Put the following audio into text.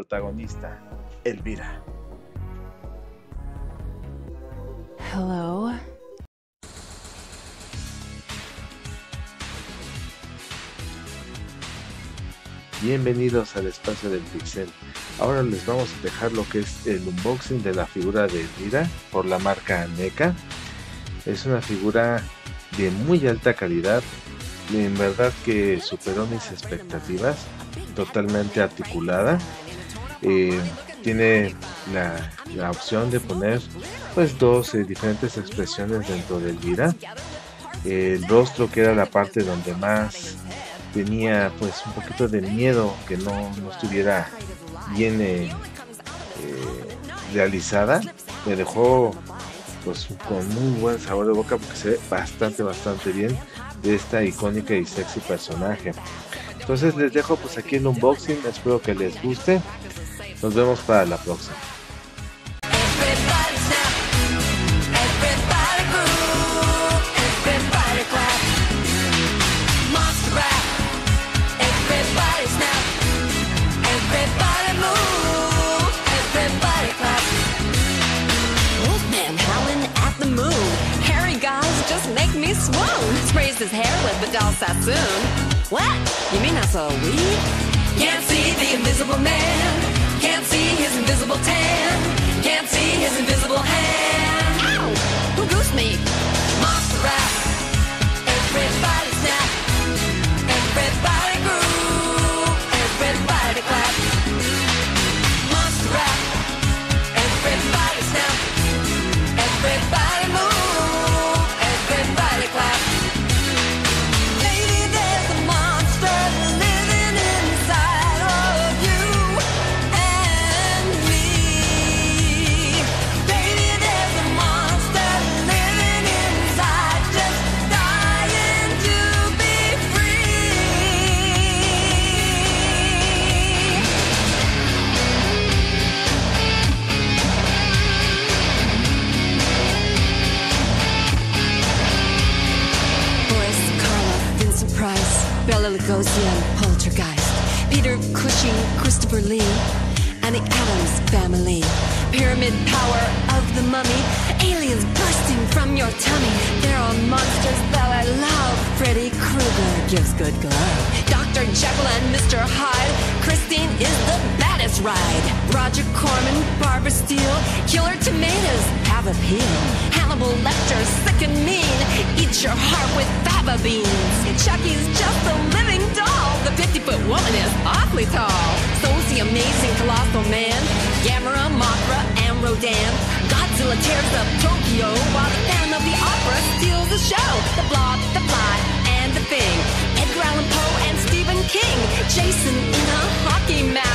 protagonista, Elvira. Hello. Bienvenidos al espacio del pixel. Ahora les vamos a dejar lo que es el unboxing de la figura de Elvira por la marca Neca. Es una figura de muy alta calidad, en verdad que superó mis expectativas, totalmente articulada. Tiene la opción de poner pues dos diferentes expresiones dentro de Elvira. El rostro, que era la parte donde más tenía pues un poquito de miedo que no estuviera bien realizada, me dejó pues con muy buen sabor de boca porque se ve bastante bien de esta icónica y sexy personaje. Entonces les dejo pues aquí el unboxing, espero que les guste, nos vemos para la próxima. Swoon sprays his hair with Vidal Sassoon. What? You mean that's a weed? Can't see the invisible man. Can't see his invisible tan. Can't see his invisible hand. Ow! Who goosed me? Monster rap. Everybody snap. Everybody groove. Everybody clap. Monster rap. Everybody snap. Everybody move. Bela Lugosi and Poltergeist, Peter Cushing, Christopher Lee, and the Addams Family. Pyramid power of the mummy, aliens bursting from your tummy. There are monsters that I love. Freddy Krueger gives good glow. Dr. Jekyll and Mr. Hyde, Christine is the baddest ride. Roger Corman, Barbara Steele, Killer Tomatoes have appeal. Hannibal Lecter, sick and mean, eat your heart with fava beans. Chucky's just a living doll. The 50-foot woman is awfully tall. So's the amazing colossal man. Gamera, Mothra, and Rodan. Godzilla tears up Tokyo while the Phantom of the Opera steals the show. The Blob, the Fly, and the Thing. Edgar Allan Poe and Stephen King. Jason in a hockey mask.